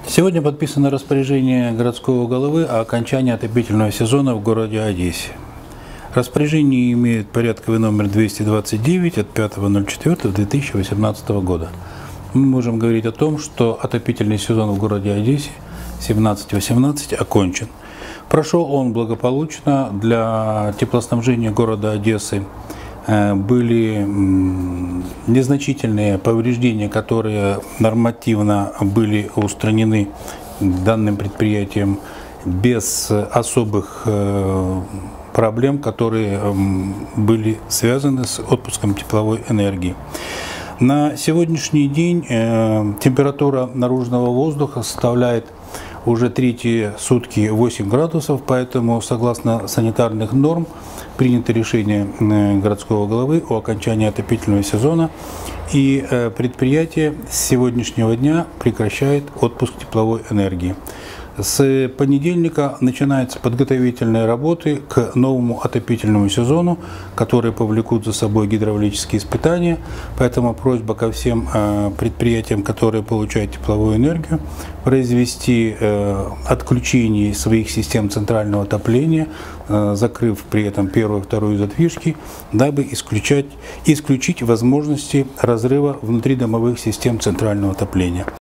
Сегодня подписано распоряжение городского головы о окончании отопительного сезона в городе Одессе. Распоряжение имеет порядковый номер 229 от 5.04.2018 года. Мы можем говорить о том, что отопительный сезон в городе Одессе 17-18 окончен. Прошел он благополучно. Для теплоснабжения города Одессы были незначительные повреждения, которые нормативно были устранены данным предприятием без особых проблем, которые были связаны с отпуском тепловой энергии. На сегодняшний день температура наружного воздуха составляет уже третьи сутки 8 градусов, поэтому согласно санитарных норм принято решение городского головы о окончании отопительного сезона, и предприятие с сегодняшнего дня прекращает отпуск тепловой энергии. С понедельника начинаются подготовительные работы к новому отопительному сезону, которые повлекут за собой гидравлические испытания. Поэтому просьба ко всем предприятиям, которые получают тепловую энергию, произвести отключение своих систем центрального отопления, закрыв при этом первую и вторую задвижки, дабы исключить возможности разрыва внутридомовых систем центрального отопления.